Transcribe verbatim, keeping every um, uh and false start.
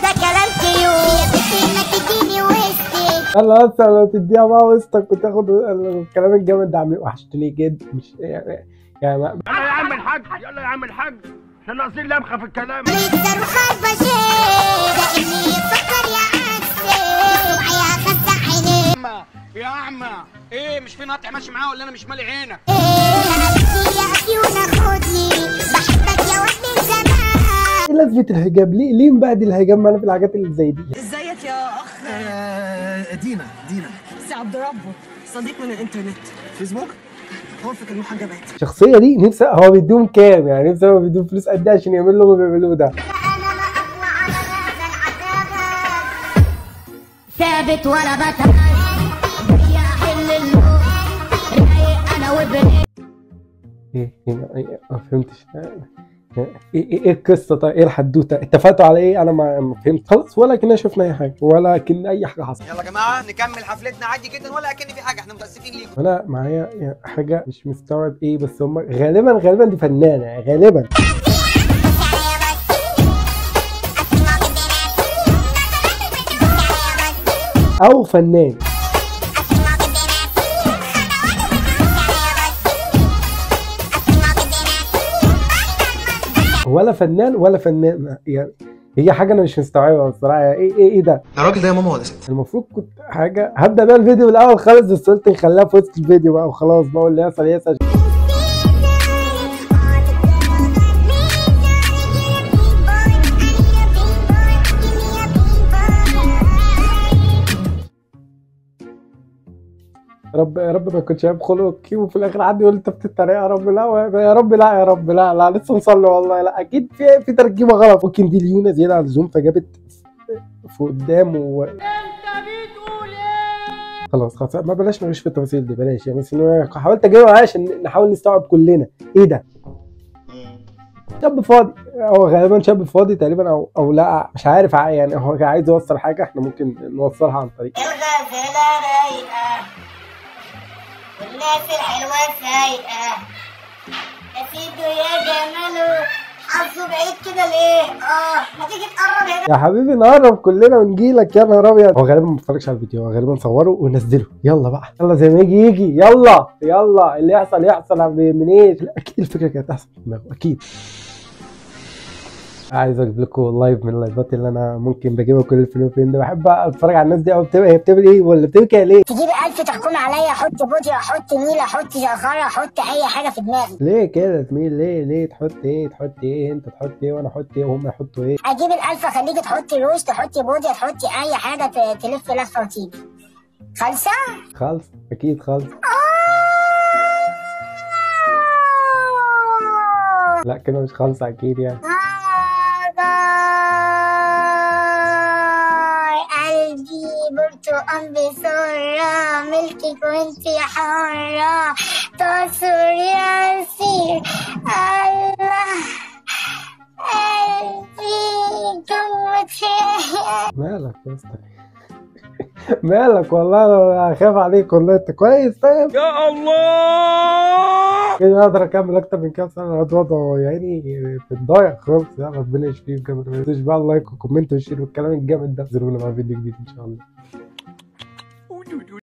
ده كلام كيوت انك تديني وسطي. يلا بس لو تديها بقى وسطك وتاخد الكلام الجامد ده. عامل وحشتني جد مش يعني يعني يلا يا عم الحاج، يلا يا عم الحاج، احنا ناقصين لمخه في الكلام. صاروخات بشير ده اللي يفكر يعكسي وعيا خزع عينيه. يا عم ايه مش في نقطع ماشي معاه ولا انا مش مالي عينك؟ ايه انا يا فيونا خدني بحبك يا واد من زمان. ايه لازمه الحجاب؟ ليه ليه مبهدل الحجاب معانا في الحاجات اللي زي دي؟ ازيك يا اخ؟ آه دينا دينا سي عبد ربه، صديق من الانترنت. فيسبوك. هو فكر المحجبات. الشخصيه دي نفسي هو بيديهم كام؟ يعني نفسي هو بيديهم فلوس قد ايه عشان يعملوا اللي بيعملوه ده؟ ثابت ولا بتعب يا حل الموت رايق انا وبني. ايه هنا ايه ما فهمتش. ايه ايه ايه القصه؟ طيب ايه الحدوته؟ اتفقتوا على ايه؟ انا ما فهمت خلاص، ولا كنا شفنا اي حاجه ولا كن اي حاجه حصلت. يلا يا جماعه نكمل حفلتنا عادي جدا ولا اكن في حاجه، احنا متاسفين ليكم. انا معايا يعني حاجه مش مستوعب ايه، بس هم غالبا غالبا دي فنانه غالبا او فنان ولا فنان ولا فنان يعني. هي حاجه انا مش مستوعبها بصراحه. ايه ايه ايه ده يا راجل ده يا ماما ولا ست؟ المفروض كنت حاجه هبدا بيها الفيديو من الاول خالص، بس قلت نخليها في وسط الفيديو بقى وخلاص بقى اللي يحصل يحصل. رب يا رب ما يكونش عيب خلق وفي الاخر حد يقول انت بتتريق. يا رب لا يا رب لا يا رب لا لا لسه نصلي والله لا اكيد في في ترجمه غلط. ممكن دي ليونه زياده عن اللزوم فجابت في قدام و انت بتقول ايه؟ خلاص خلاص ما بلاش نعيش في التفاصيل دي بلاش يعني. بس حاولت اجيبها عشان نحاول نستوعب كلنا ايه ده. شاب فاضي هو غالبا شاب فاضي تقريبا او او لا مش عارف يعني. هو عايز يوصل حاجه احنا ممكن نوصلها عن طريق الغزاله رايقه والناس الحلوه سايقه يا سيدو يا جماله حظه بعيد كده ليه؟ اه ما تيجي تقرب هنا يا حبيبي نقرب كلنا ونجيلك. يا نهار ابيض. هو غالبا ما اتفرجش على الفيديو، هو غالبا صوره ونزله. يلا بقى يلا زي ما يجي يجي يلا يلا اللي يحصل يحصل من ايه. لا اكيد الفكره كانت احسن في دماغه اكيد. عايز اجيب لكم لايف من اللايفات اللي انا ممكن بجيبها كل فين وفين ده. بحب اتفرج على الناس دي. او بتبقى هي بتعمل ايه ولا بتبكي ليه؟ تجيب ألف تحكم عليا احط بودي احط نيله احط جوهره احط اي حاجه في دماغي. ليه كده يا زميل؟ ليه ليه تحط ايه تحط ايه انت تحط ايه وانا احط ايه وهم يحطوا ايه؟ اجيب الألف اخليكي تحطي روج تحطي بودي تحطي اي حاجه تلف لفه وتيجي. خالصه؟ خالص اكيد خالص. لا كده مش خالصه اكيد يعني. قلبي برتقان بسرة ملكك وانتي حرة تصر ياسير الله قلبي جوتي. مالك يا اسطى؟ مالك والله انا خايف عليك والله. انت كويس طيب؟ يا الله كده اقدر اكمل اكتر من كده سنه. الوضع يعني في الضايع خالص. يا ربنا يشفيك بجد. ما تنسوش بقى اللايك وكومنت وشير والكلام الجامد ده. زورونا بقى فيديو جديد ان شاء الله.